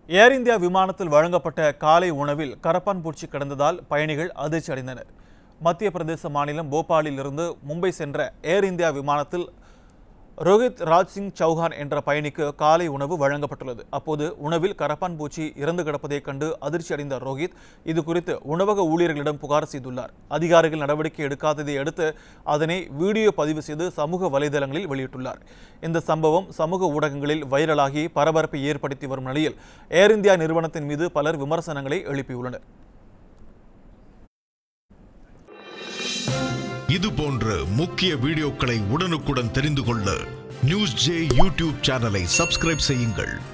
ஏர் India விமானத்தில் வழங்கப்பட்ட காலை உணவில் கரப்பான் பூச்சி கிடந்ததால் பயணிகள் அதிர்ச்சி அடைந்தனர். மத்திய பிரதேச மாநிலம் போபாலில் இருந்து மும்பை சென்ற ஏர் இந்தியா விமானத்தில் ரோஹித் ராஜ் சிங் சௌஹான் என்ற பயணிக்கு காலை உணவு வழங்கப்பட்டுள்ளது. அப்போது உணவில் கரப்பான் பூச்சி இறந்து கிடப்பதைக் கண்டு அதிர்ச்சி அடைந்த ரோஹித் இது குறித்து உணவக ஊழியர்களிடம் புகார் செய்துள்ளார். அதிகாரிகள் நடவடிக்கை எடுக்காததை அடுத்து அதனை வீடியோ பதிவு செய்து சமூக வலைதளங்களில் வெளியிட்டுள்ளார். இந்த சம்பவம் சமூக ஊடகங்களில் வைரலாகி பரபரப்பை ஏற்படுத்தி வரும் நிலையில் ஏர் இந்தியா நிறுவனத்தின் மீது பலர் விமர்சனங்களை எழுப்பியுள்ளனர். இது போன்ற முக்கிய வீடியோக்களை உடனுக்குடன் தெரிந்து கொள்ள நியூஸ் ஜே யூடியூப் சேனலை சப்ஸ்கிரைப் செய்யுங்கள்.